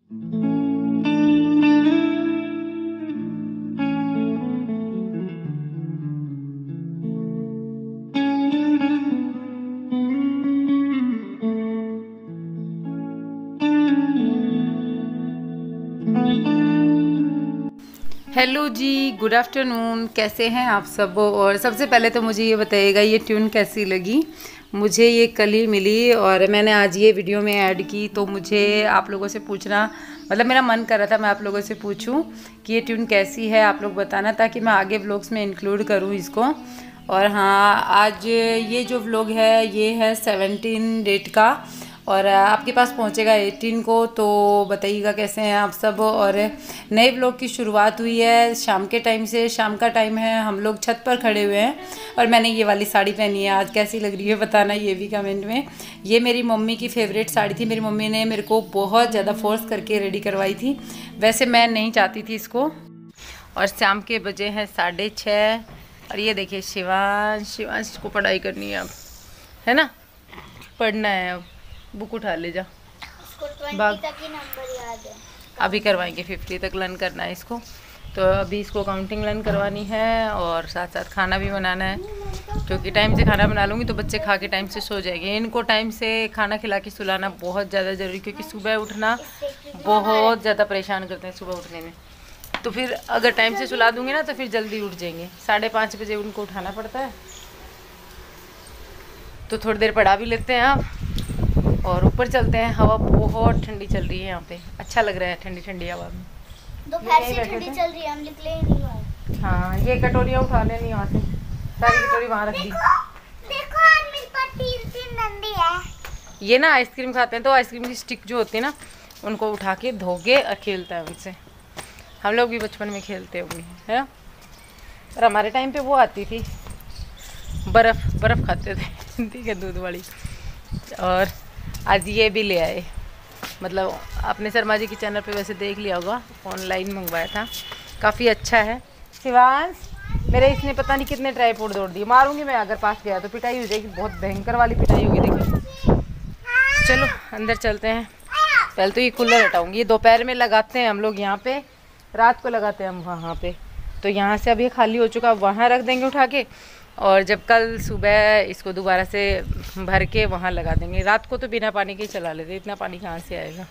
Hello जी, good afternoon. कैसे हैं आप सब? और सबसे पहले तो मुझे ये बताइएगा ये ट्यून कैसी लगी। मुझे ये कल ही मिली और मैंने आज ये वीडियो में ऐड की, तो मुझे आप लोगों से पूछना, मतलब मेरा मन कर रहा था मैं आप लोगों से पूछूं कि ये ट्यून कैसी है, आप लोग बताना ताकि मैं आगे व्लॉग्स में इंक्लूड करूं इसको। और हाँ, आज ये जो व्लॉग है ये है 17 डेट का और आपके पास पहुंचेगा 18 को। तो बताइएगा कैसे हैं आप सब। और नए व्लॉग की शुरुआत हुई है शाम के टाइम से। शाम का टाइम है, हम लोग छत पर खड़े हुए हैं और मैंने ये वाली साड़ी पहनी है। आज कैसी लग रही है बताना ये भी कमेंट में। ये मेरी मम्मी की फेवरेट साड़ी थी, मेरी मम्मी ने मेरे को बहुत ज़्यादा फोर्स करके रेडी करवाई थी, वैसे मैं नहीं चाहती थी इसको। और शाम के बजे हैं 6:30 और ये देखिए शिवांश को पढ़ाई करनी है अब, है ना, पढ़ना है अब। बुक उठा ले जा, उसको 20 तक ही नंबर याद है। अभी करवाएंगे 50 तक लर्न करना है इसको। तो अभी इसको काउंटिंग लर्न करवानी है और साथ साथ खाना भी बनाना है, क्योंकि टाइम से खाना बना लूँगी तो बच्चे खा के टाइम से सो जाएंगे। इनको टाइम से खाना खिला के सुलाना बहुत ज़्यादा ज़रूरी, क्योंकि सुबह उठना बहुत ज़्यादा परेशान करते हैं सुबह उठने में। तो फिर अगर टाइम से सुला दूँगी ना तो फिर जल्दी उठ जाएंगे। 5:30 बजे उनको उठाना पड़ता है। तो थोड़ी देर पढ़ा भी लेते हैं आप और ऊपर चलते हैं। हवा बहुत ठंडी चल रही है यहाँ पे, अच्छा लग रहा है ठंडी ठंडी हवा में। दोपहर से ठंडी चल रही है, हम निकले ही नहीं बाहर। हाँ, ये कटोरियाँ उठा लेनी वहाँ से, सारी कटोरी वहाँ रख दी। देखो मेरे पास 3 डंडे हैं। ये ना आइसक्रीम खाते हैं तो आइसक्रीम की स्टिक जो होती है ना उनको उठा के धो के और खेलता है उनसे। हम लोग भी बचपन में खेलते होंगे, है। और हमारे टाइम पे वो आती थी बर्फ़ खाते थे ठीक है, दूध वाली। और आज ये भी ले आए, मतलब अपने शर्मा जी के चैनल पे वैसे देख लिया होगा, ऑनलाइन मंगवाया था, काफ़ी अच्छा है। शिवांश मेरे इसने पता नहीं कितने ट्राईपोड तोड़ दिए, मारूंगी मैं अगर पास गया तो पिटाई हो जाएगी, बहुत भयंकर वाली पिटाई होगी देखिए। चलो अंदर चलते हैं। पहले तो ये कूलर हटाऊंगी, ये दोपहर में लगाते हैं हम लोग यहाँ पे, रात को लगाते हैं हम वहाँ पे। तो यहाँ से अब ये खाली हो चुका, वहाँ रख देंगे उठा के, और जब कल सुबह इसको दोबारा से भर के वहाँ लगा देंगे। रात को तो बिना पानी के ही चला लेते, इतना पानी कहाँ से आएगा।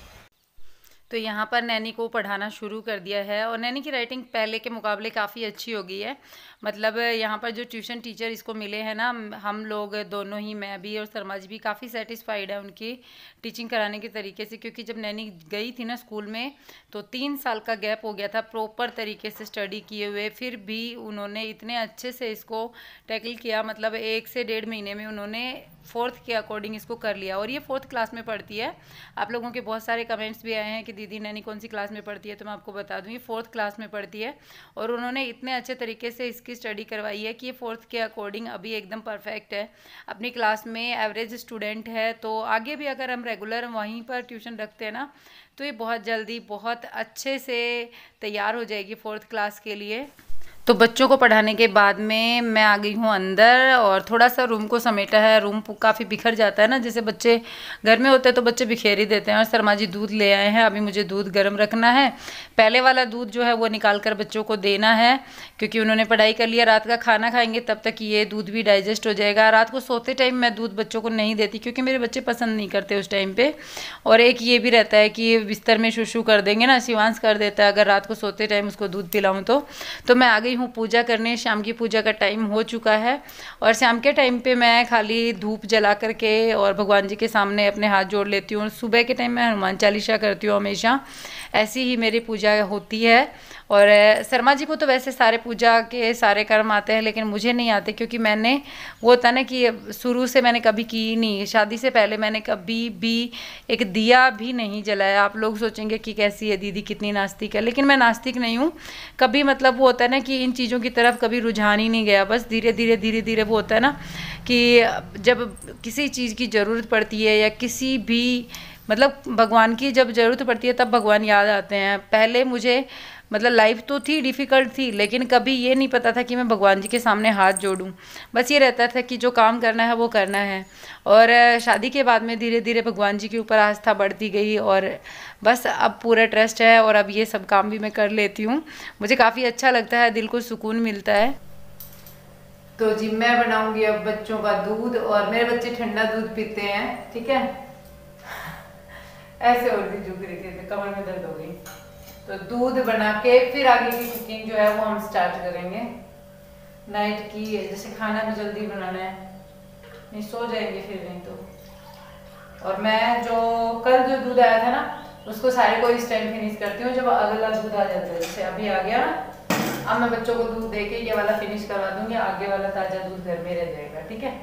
तो यहाँ पर नैनी को पढ़ाना शुरू कर दिया है और नैनी की राइटिंग पहले के मुकाबले काफ़ी अच्छी हो गई है। मतलब यहाँ पर जो ट्यूशन टीचर इसको मिले हैं ना, हम लोग दोनों ही, मैं भी और शर्मा जी भी काफ़ी सेटिस्फाइड है उनकी टीचिंग कराने के तरीके से। क्योंकि जब नैनी गई थी ना स्कूल में तो 3 साल का गैप हो गया था प्रॉपर तरीके से स्टडी किए हुए, फिर भी उन्होंने इतने अच्छे से इसको टैकल किया। मतलब 1 से 1.5 महीने में उन्होंने 4th के अकॉर्डिंग इसको कर लिया। और ये 4th क्लास में पढ़ती है। आप लोगों के बहुत सारे कमेंट्स भी आए हैं कि दीदी नैनी कौन सी क्लास में पढ़ती है, तो मैं आपको बता दूँ ये 4th क्लास में पढ़ती है। और उन्होंने इतने अच्छे तरीके से इसकी स्टडी करवाई है कि ये 4th के अकॉर्डिंग अभी एकदम परफेक्ट है, अपनी क्लास में एवरेज स्टूडेंट है। तो आगे भी अगर हम रेगुलर वहीं पर ट्यूशन रखते हैं ना तो ये बहुत जल्दी बहुत अच्छे से तैयार हो जाएगी 4th क्लास के लिए। तो बच्चों को पढ़ाने के बाद में मैं आ गई हूँ अंदर और थोड़ा सा रूम को समेटा है। रूम काफ़ी बिखर जाता है ना, जैसे बच्चे घर में होते हैं तो बच्चे बिखेर ही देते हैं। और शर्मा जी दूध ले आए हैं, अभी मुझे दूध गर्म रखना है। पहले वाला दूध जो है वो निकाल कर बच्चों को देना है, क्योंकि उन्होंने पढ़ाई कर लिया। रात का खाना खाएंगे तब तक ये दूध भी डाइजेस्ट हो जाएगा। रात को सोते टाइम मैं दूध बच्चों को नहीं देती, क्योंकि मेरे बच्चे पसंद नहीं करते उस टाइम पर। और एक ये भी रहता है कि बिस्तर में शूशू कर देंगे ना, शिवांश कर देता है अगर रात को सोते टाइम उसको दूध पिलाऊँ तो मैं आ गई हूँ पूजा करने। शाम की पूजा का टाइम हो चुका है और शाम के टाइम पे मैं खाली धूप जला करके और भगवान जी के सामने अपने हाथ जोड़ लेती हूँ। सुबह के टाइम मैं हनुमान चालीसा करती हूँ, हमेशा ऐसी ही मेरी पूजा होती है। और शर्मा जी को तो वैसे सारे पूजा के सारे कर्म आते हैं, लेकिन मुझे नहीं आते, क्योंकि मैंने वो होता ना कि शुरू से मैंने कभी की नहीं। शादी से पहले मैंने कभी भी एक दिया भी नहीं जलाया। आप लोग सोचेंगे कि कैसी है दीदी, कितनी नास्तिक है, लेकिन मैं नास्तिक नहीं हूँ कभी। मतलब वो होता है ना कि इन चीज़ों की तरफ कभी रुझान ही नहीं गया। बस धीरे धीरे वो होता है ना कि जब किसी चीज़ की ज़रूरत पड़ती है या किसी भी मतलब भगवान की जब ज़रूरत पड़ती है तब भगवान याद आते हैं। पहले मुझे मतलब लाइफ तो थी, डिफ़िकल्ट थी, लेकिन कभी ये नहीं पता था कि मैं भगवान जी के सामने हाथ जोड़ूं। बस ये रहता था कि जो काम करना है वो करना है। और शादी के बाद में धीरे धीरे भगवान जी के ऊपर आस्था बढ़ती गई और बस अब पूरा ट्रस्ट है और अब ये सब काम भी मैं कर लेती हूँ। मुझे काफ़ी अच्छा लगता है, दिल को सुकून मिलता है। तो जी मैं बनाऊंगी अब बच्चों का दूध, और मेरे बच्चे ठंडा दूध पीते हैं, ठीक है। ऐसे और भी झुक रहे थे, कमर में दर्द हो गई। तो दूध बना के फिर आगे की कुकिंग जो है वो हम स्टार्ट करेंगे नाइट की। जैसे खाना भी जल्दी बनाना है, नहीं सो जाएंगे फिर नहीं तो। और मैं जो कल जो दूध आया था ना उसको सारे को इस टाइम फिनिश करती हूँ जब अगला दूध आ जाता है। जैसे अभी आ गया ना, अब मैं बच्चों को दूध दे के ये वाला फिनिश करवा दूंगी, आगे वाला ताज़ा दूध घर में रह जाएगा, ठीक है।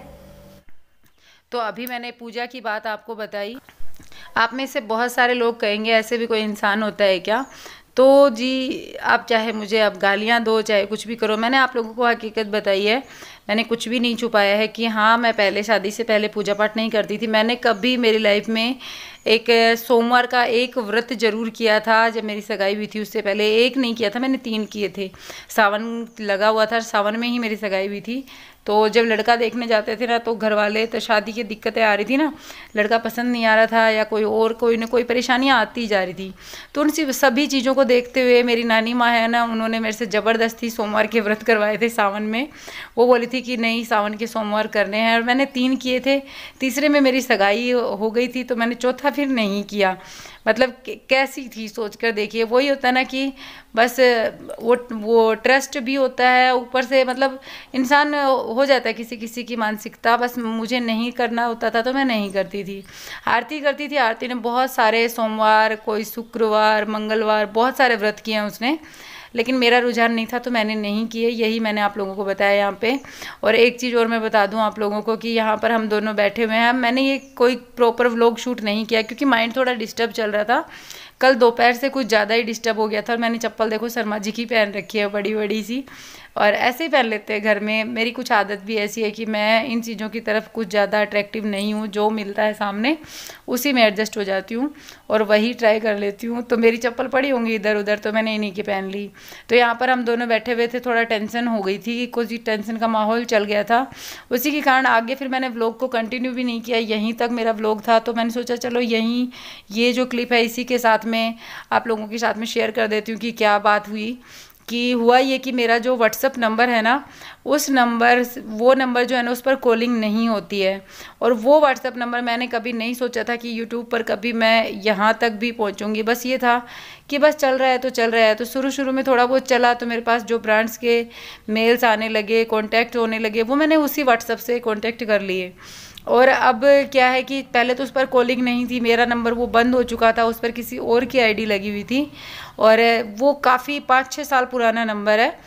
तो अभी मैंने पूजा की बात आपको बताई। आप में से बहुत सारे लोग कहेंगे ऐसे भी कोई इंसान होता है क्या? तो जी आप चाहे मुझे अब गालियाँ दो, चाहे कुछ भी करो, मैंने आप लोगों को हकीकत बताई है। मैंने कुछ भी नहीं छुपाया है कि हाँ मैं पहले शादी से पहले पूजा पाठ नहीं करती थी। मैंने कभी मेरी लाइफ में एक सोमवार का एक व्रत जरूर किया था। जब मेरी सगाई हुई थी उससे पहले एक नहीं किया था, मैंने 3 किए थे। सावन लगा हुआ था, सावन में ही मेरी सगाई हुई थी। तो जब लड़का देखने जाते थे ना तो घर वाले, तो शादी की दिक्कतें आ रही थी ना, लड़का पसंद नहीं आ रहा था या कोई ना कोई परेशानियां आती जा रही थी। तो उन सभी चीज़ों को देखते हुए मेरी नानी माँ है ना, उन्होंने मेरे से ज़बरदस्ती सोमवार के व्रत करवाए थे सावन में। वो बोली थी कि नहीं सावन के सोमवार करने हैं, और मैंने 3 किए थे। तीसरे में मेरी सगाई हो गई थी तो मैंने चौथा फिर नहीं किया। मतलब कैसी थी सोच कर देखिए। वही होता है ना कि बस वो ट्रस्ट भी होता है ऊपर से, मतलब इंसान हो जाता है किसी किसी की मानसिकता। बस मुझे नहीं करना होता था तो मैं नहीं करती थी। आरती करती थी, आरती ने बहुत सारे सोमवार, कोई शुक्रवार, मंगलवार, बहुत सारे व्रत किए हैं उसने, लेकिन मेरा रुझान नहीं था तो मैंने नहीं किए। यही मैंने आप लोगों को बताया यहाँ पे। और एक चीज़ और मैं बता दूँ आप लोगों को कि यहाँ पर हम दोनों बैठे हुए हैं। मैंने ये कोई प्रॉपर व्लॉग शूट नहीं किया क्योंकि माइंड थोड़ा डिस्टर्ब चल रहा था। कल दोपहर से कुछ ज़्यादा ही डिस्टर्ब हो गया था। और मैंने चप्पल देखो शर्मा जी की पहन रखी है, बड़ी बड़ी सी, और ऐसे ही पहन लेते हैं घर में। मेरी कुछ आदत भी ऐसी है कि मैं इन चीज़ों की तरफ कुछ ज़्यादा अट्रैक्टिव नहीं हूँ। जो मिलता है सामने उसी में एडजस्ट हो जाती हूँ और वही ट्राई कर लेती हूँ। तो मेरी चप्पल पड़ी होंगी इधर उधर तो मैंने इन्हीं की पहन ली। तो यहाँ पर हम दोनों बैठे हुए थे, थोड़ा टेंशन हो गई थी, कुछ टेंशन का माहौल चल गया था। उसी के कारण आगे फिर मैंने व्लॉग को कंटिन्यू भी नहीं किया, यहीं तक मेरा व्लॉग था। तो मैंने सोचा चलो यहीं ये जो क्लिप है इसी के साथ में आप लोगों के साथ में शेयर कर देती हूँ कि क्या बात हुई। कि हुआ ये कि मेरा जो व्हाट्सअप नंबर है ना, वो नंबर जो है ना उस पर कॉलिंग नहीं होती है। और वो व्हाट्सअप नंबर मैंने कभी नहीं सोचा था कि यूट्यूब पर कभी मैं यहाँ तक भी पहुँचूँगी। बस ये था कि बस चल रहा है तो चल रहा है। तो शुरू में थोड़ा बहुत चला, तो मेरे पास जो ब्रांड्स के मेल्स आने लगे, कॉन्टैक्ट होने लगे, वो मैंने उसी व्हाट्सअप से कॉन्टैक्ट कर लिए। और अब क्या है कि पहले तो उस पर कॉलिंग नहीं थी, मेरा नंबर वो बंद हो चुका था, उस पर किसी और की आईडी लगी हुई थी। और वो काफ़ी 5-6 साल पुराना नंबर है।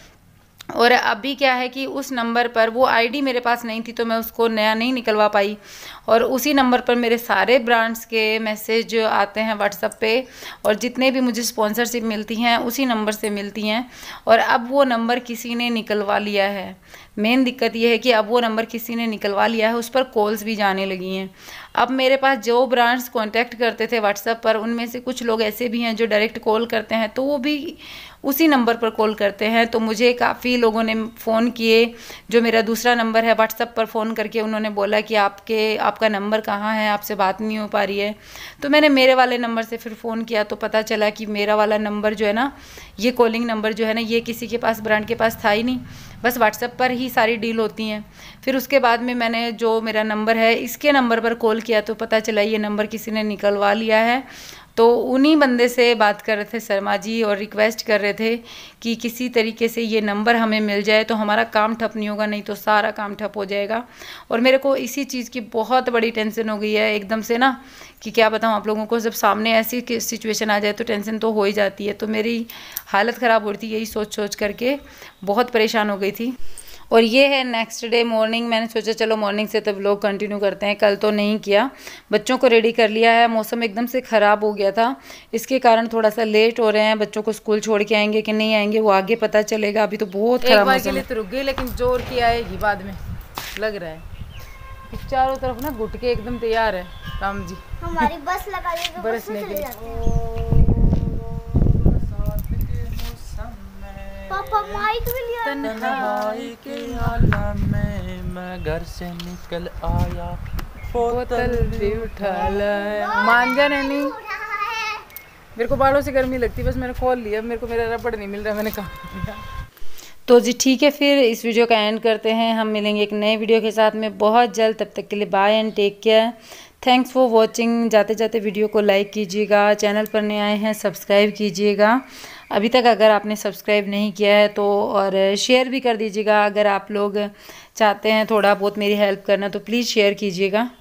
और अभी क्या है कि उस नंबर पर वो आईडी मेरे पास नहीं थी तो मैं उसको नया नहीं निकलवा पाई। और उसी नंबर पर मेरे सारे ब्रांड्स के मैसेज आते हैं व्हाट्सएप पे, और जितने भी मुझे स्पॉन्सरशिप मिलती हैं उसी नंबर से मिलती हैं। और अब वो नंबर किसी ने निकलवा लिया है। मेन दिक्कत ये है कि अब वो नंबर किसी ने निकलवा लिया है, उस पर कॉल्स भी जाने लगी हैं। अब मेरे पास जो ब्रांड्स कांटेक्ट करते थे व्हाट्सएप पर, उनमें से कुछ लोग ऐसे भी हैं जो डायरेक्ट कॉल करते हैं, तो वो भी उसी नंबर पर कॉल करते हैं। तो मुझे काफ़ी लोगों ने फ़ोन किए, जो मेरा दूसरा नंबर है व्हाट्सएप पर फ़ोन करके उन्होंने बोला कि आपका नंबर कहाँ है, आपसे बात नहीं हो पा रही है। तो मैंने मेरे वाले नंबर से फिर फ़ोन किया तो पता चला कि मेरा वाला नंबर जो है ना, ये कॉलिंग नंबर जो है ना, ये किसी के पास, ब्रांड के पास था ही नहीं, बस व्हाट्सएप पर ही सारी डील होती हैं। फिर उसके बाद में मैंने जो मेरा नंबर है इसके नंबर पर कॉल किया तो पता चला ये नंबर किसी ने निकलवा लिया है। तो उन्हीं बंदे से बात कर रहे थे शर्मा जी, और रिक्वेस्ट कर रहे थे कि किसी तरीके से ये नंबर हमें मिल जाए तो हमारा काम ठप नहीं होगा, नहीं तो सारा काम ठप हो जाएगा। और मेरे को इसी चीज़ की बहुत बड़ी टेंशन हो गई है एकदम से ना, कि क्या बताऊँ आप लोगों को। जब सामने ऐसी सिचुएशन आ जाए तो टेंशन तो हो ही जाती है। तो मेरी हालत ख़राब हो रही थी, यही सोच करके बहुत परेशान हो गई थी। और ये है नेक्स्ट डे मॉर्निंग। मैंने सोचा चलो मॉर्निंग से तो व्लॉग कंटिन्यू करते हैं। कल तो नहीं किया, बच्चों को रेडी कर लिया है। मौसम एकदम से ख़राब हो गया था, इसके कारण थोड़ा सा लेट हो रहे हैं। बच्चों को स्कूल छोड़ के आएंगे कि नहीं आएंगे वो आगे पता चलेगा। अभी तो बहुत खराब मौसम है। एक बार के लिए तो रुक गई, लेकिन जोर की आएगी बाद में लग रहा है। चारों तरफ ना गुटके एकदम तैयार है राम जी हमारी बस लगा दी तो बस बरसने में के चले लिए। जाते हैं। पापा माइक भी लिया। तन्हाई के आलम में मैं घर से निकल आया, बोतल भी उठा लाया। मान जा नहीं, मेरे को बालों से गर्मी लगती है, बस मैंने खोल लिया, मेरे को मेरा रबड़ नहीं मिल रहा, मैंने कहा। तो जी ठीक है, फिर इस वीडियो का एंड करते हैं। हम मिलेंगे एक नए वीडियो के साथ में बहुत जल्द। तब तक के लिए bye and take care. Thanks for watching. जाते जाते वीडियो को लाइक कीजिएगा, चैनल पर नए आए हैं सब्सक्राइब कीजिएगा अभी तक अगर आपने सब्सक्राइब नहीं किया है तो, और शेयर भी कर दीजिएगा अगर आप लोग चाहते हैं थोड़ा बहुत मेरी हेल्प करना तो प्लीज़ शेयर कीजिएगा।